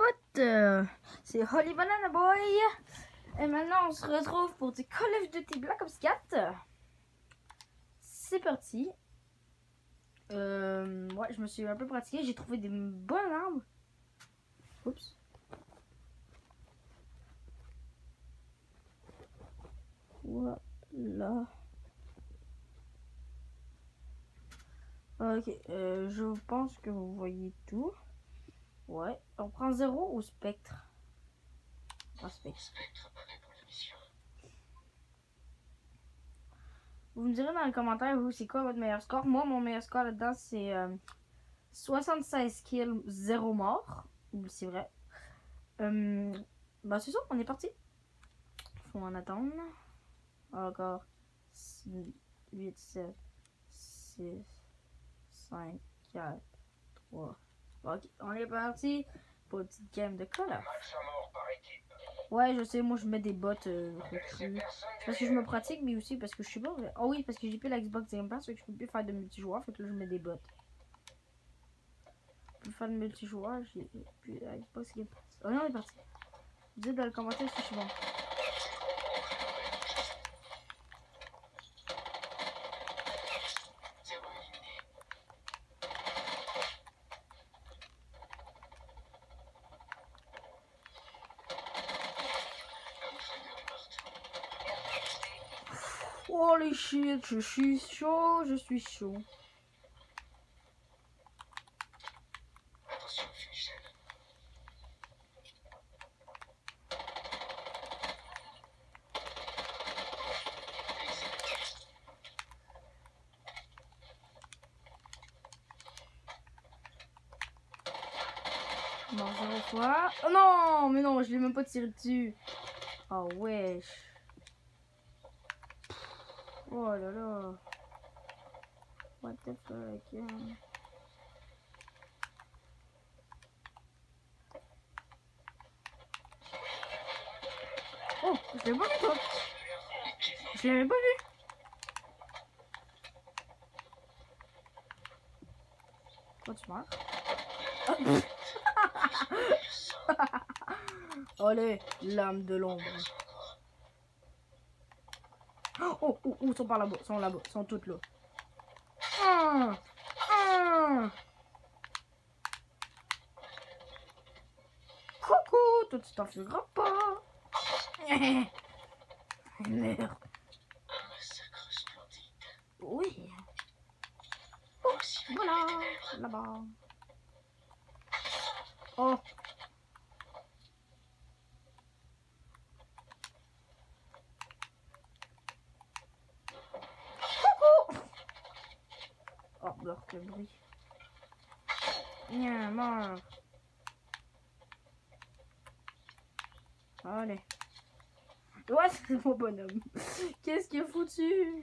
potes, c'est Holly Banana Boy. Et maintenant on se retrouve pour du Call of Duty Black Ops 4. C'est parti. Ouais, je me suis un peu pratiqué. J'ai trouvé des bonnes armes. Oups. Voilà. Ok, je pense que vous voyez tout. Ouais, on prend 0 ou Spectre? Pas Spectre. Vous me direz dans les commentaires, vous, c'est quoi votre meilleur score? Moi, mon meilleur score là-dedans, c'est 76 kills, 0 mort. C'est vrai. Bah, c'est ça, on est parti. Faut en attendre. Encore 8, 7, 6, 5, 4, 3. Ok, on est parti pour une petite game de Call of. Ouais, je sais, moi je mets des bots recrues. Parce que je me pratique, mais aussi parce que je suis pas. Oh oui, parce que j'ai plus la Xbox Game Pass, fait que je peux plus faire de multijoueur, fait que là je mets des bots. Je peux plus faire de multijoueur, j'ai plus la Xbox Game Pass. Oh non, on est parti. Dites dans le commentaire si je suis bon. Oh les shit, je suis chaud, je suis chaud. Non, 0 fois. Oh non, mais non, je l'ai même pas tiré dessus. Oh wesh. Oh là là. What the fuck. Oh, je l'ai pas vu toi. Je l'avais pas vu. Oh, tu meurs. Allez, l'âme de l'ombre. Oh, ils sont par là-bas, ils sont là-bas, ils sont toutes là. Coucou, toi tu t'enfuiras pas. Merde. Oui. Oh, voilà, là-bas. Oh. Oh, bloque le bruit. Viens, mort. Allez. Ouais, c'est mon bonhomme. Qu'est-ce qu'il est foutu?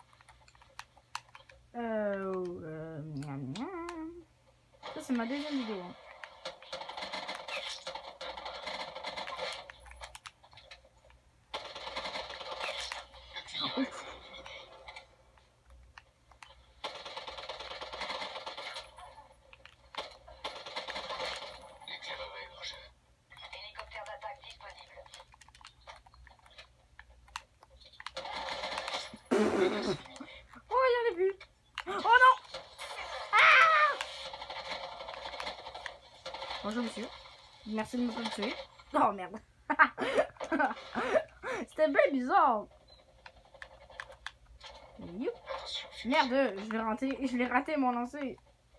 Miam, miam. Ça, c'est ma deuxième vidéo. Ouf. Oh, il y en a plus. Oh non. Ah. Bonjour monsieur. Merci de me faire tuer. Oh merde. C'était bien bizarre. Youp. Merde, je l'ai raté mon lancer.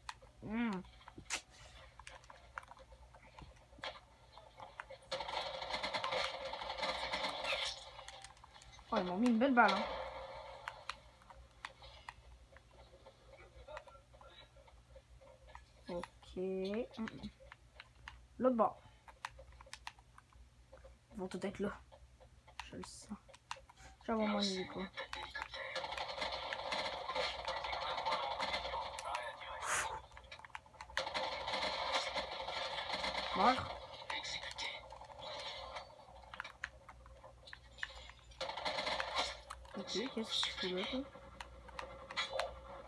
Oh, ils m'ont mis une belle balle. Hein. Ok. L'autre bord. Ils vont tout être là. Je le sens. J'avoue mon hélico. Mort. Ok, qu'est-ce que tu fais là, toi?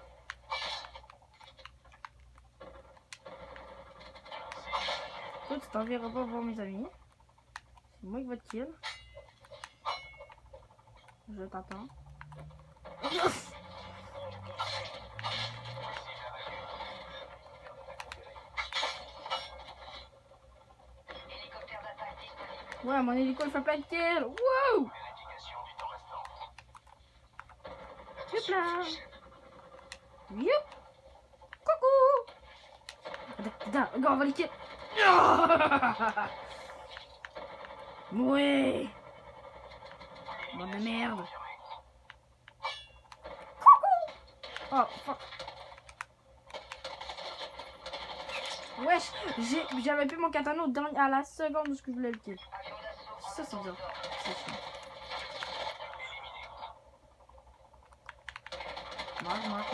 Toi, tu t'enverrai pas voir mes amis. C'est moi qui va te kill. Je t'attends. Ouais, mon hélico il fait plein de kills. Wow! Hop là! Youp! Coucou! Attends, regarde, on va les kill. Ouais! Bande de merde! Coucou! Oh, fuck! Wesh! J'avais plus mon katana à la seconde où je voulais le kill. Ça, c'est dur. C'est chiant. Marc.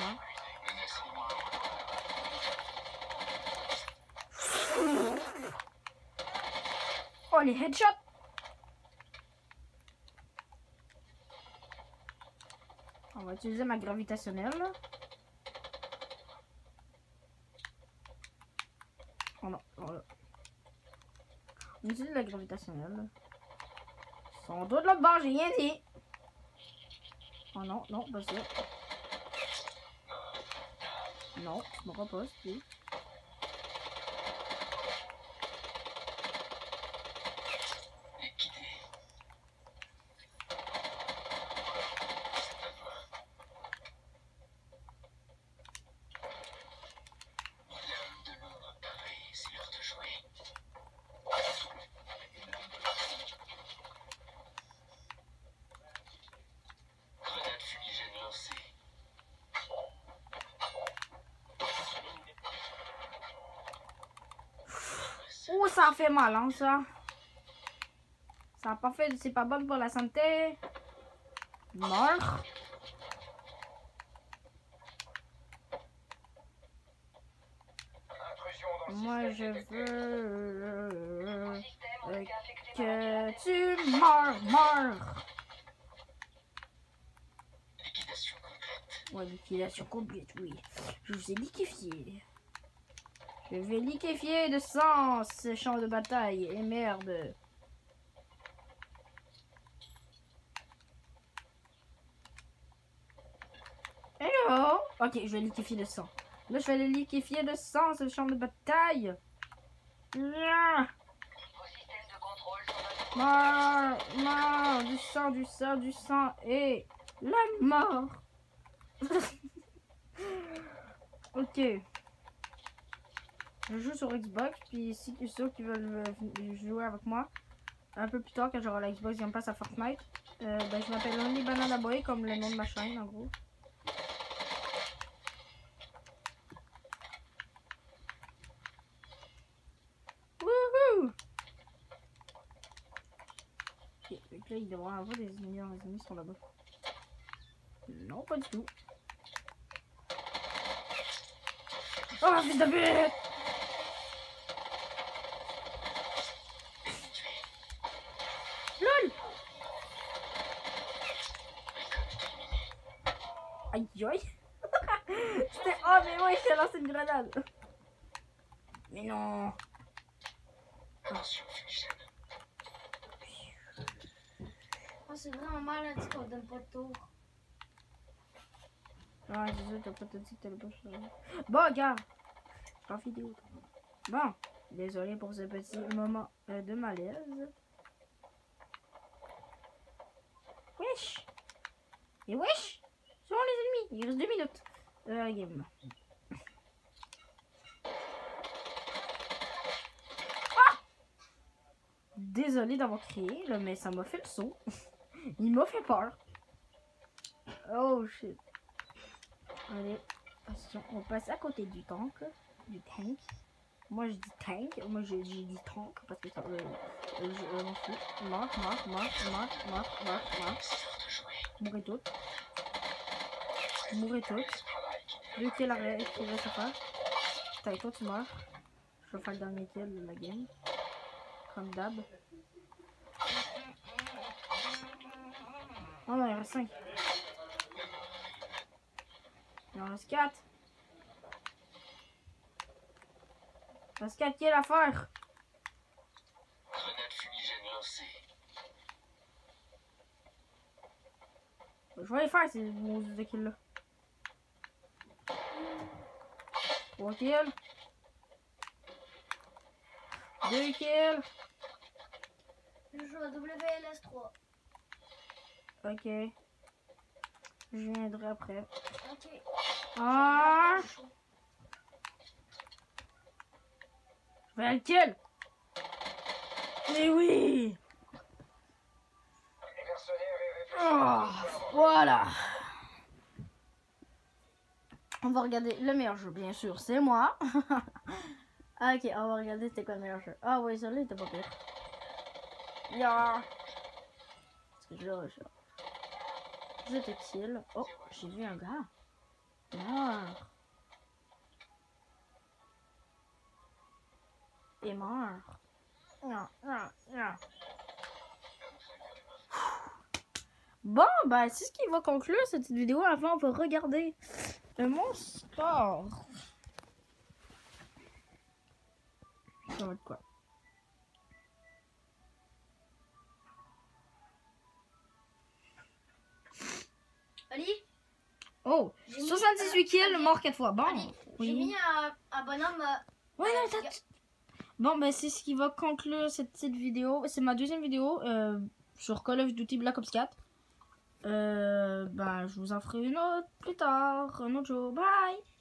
Oh, les headshots! On va utiliser ma gravitationnelle. Oh non, voilà. On utilise la gravitationnelle. Son dos de l'autre bord, j'ai rien dit. Oh non, non, pas ça. Non, je me repose, oui. Oh, ça fait mal, hein, ça. Ça a pas fait, c'est pas bon pour la santé. Mort. Moi, je veux que tu meurs. Liquidation complète. Ouais, liquidation complète, oui. Je vous ai liquéfié. Je vais liquéfier de sang ce champ de bataille. Et merde. Hello. Ok, je vais liquéfier de sang. Là, je vais le liquéfier de sang ce champ de bataille. Mort. Du sang et la mort. Ok. Je joue sur Xbox, puis si ceux qui veulent jouer avec moi, un peu plus tard quand j'aurai la Xbox Game Pass à Fortnite, ben, je m'appelle Only Banana Boy, comme le nom de ma chaîne en gros. Wouhou! Ok, donc là il devrait y avoir des ennemis, les ennemis sont là-bas. Non, pas du tout. Oh, fils de pute! LOL! Aïe aïe! C'était... Oh mais ouais, j'ai lancé une grenade! Mais non! Attention, fumigène. Oh, c'est vraiment mal à dire qu'on donne pas de tour. Ah, c'est sûr, t'as pas tout dit que t'allais pas changer. Bon, regarde! Je suis en vidéo. Bon, désolé pour ce petit moment de malaise. Wesh! Et wesh! Ce sont les ennemis! Il reste 2 minutes. Game. Ah! Désolé d'avoir crié, là, mais ça m'a fait le saut. Il m'a fait peur. Oh shit. Allez, attention, on passe à côté du tank. Moi je dis tank, moi j'ai dit tank parce que ça je m'en fous. Mort. Mourrez toutes. Deux kills qui reste à faire. Putain, toi tu meurs. Je vais faire le dernier kill de la game. Comme d'hab. Oh non, il reste 5. Il en reste 4. Il reste 4 kills à faire. avancer. Je vais les faire ces maudits kills là. 3 kills. 2 kills. Je joue à WLS3. Ok. Je viendrai après. Ok. Ah! Je vais le kill! Mais oui! Oh, voilà! On va regarder le meilleur jeu, bien sûr, c'est moi. Ah, ok, on va regarder c'était quoi le meilleur jeu. Ah oui, celui-là était pas pire. Yeah. Parce que je recharge. Je te kill. Oh, j'ai vu un gars. Mort. Et mort. Non, non, non. Bon, bah, c'est ce qui va conclure cette vidéo. Avant, on va regarder mon score. Ça va être quoi? Ali, Oh, J'ai mis- 78 kills, Ali, mort 4 fois. Bon, Ali, j'ai mis un bonhomme. Ouais, non, bon, ben c'est ce qui va conclure cette petite vidéo. C'est ma deuxième vidéo sur Call of Duty Black Ops 4. Ben, je vous en ferai une autre plus tard, un autre jour. Bye!